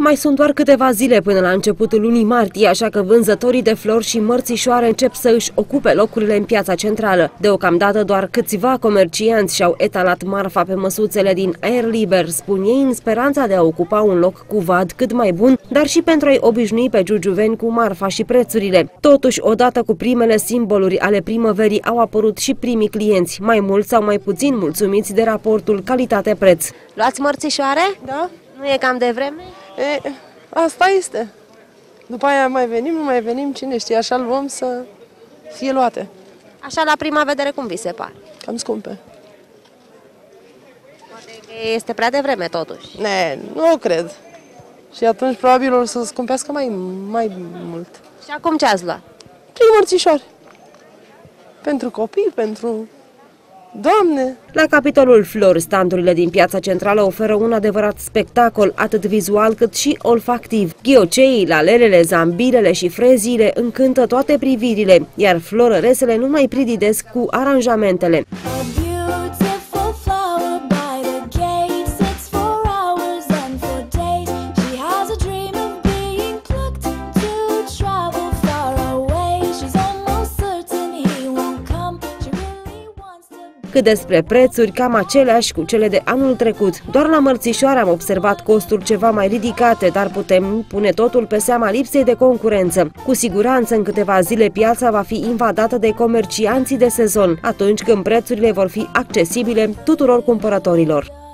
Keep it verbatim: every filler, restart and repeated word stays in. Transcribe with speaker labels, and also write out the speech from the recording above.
Speaker 1: Mai sunt doar câteva zile până la începutul lunii martie, așa că vânzătorii de flori și mărțișoare încep să își ocupe locurile în piața centrală. Deocamdată doar câțiva comercianți și-au etalat marfa pe măsuțele din aer liber, spun ei, în speranța de a ocupa un loc cu vad cât mai bun, dar și pentru a-i obișnui pe giurgiuveni cu marfa și prețurile. Totuși, odată cu primele simboluri ale primăverii, au apărut și primii clienți, mai mulți sau mai puțin mulțumiți de raportul calitate-preț. Luați mărțișoare?
Speaker 2: Da.
Speaker 1: Nu e cam devreme?
Speaker 2: E, asta este. După aia mai venim, nu mai venim, cine știe, așa luăm să fie luate.
Speaker 1: Așa la prima vedere cum vi se pare?
Speaker 2: Cam scumpe.
Speaker 1: Poate că este prea devreme totuși.
Speaker 2: Ne, nu cred. Și atunci probabil o să scumpească mai, mai mult.
Speaker 1: Și acum ce ați luat?
Speaker 2: Trei mărțișoare. Pentru copii, pentru doamne.
Speaker 1: La capitolul flori, standurile din piața centrală oferă un adevărat spectacol, atât vizual cât și olfactiv. Ghioceii, lalelele, zambilele și freziile încântă toate privirile, iar florăresele nu mai prididesc cu aranjamentele. Cât despre prețuri, cam aceleași cu cele de anul trecut. Doar la mărțișoare am observat costuri ceva mai ridicate, dar putem pune totul pe seama lipsei de concurență. Cu siguranță, în câteva zile, piața va fi invadată de comercianții de sezon, atunci când prețurile vor fi accesibile tuturor cumpărătorilor.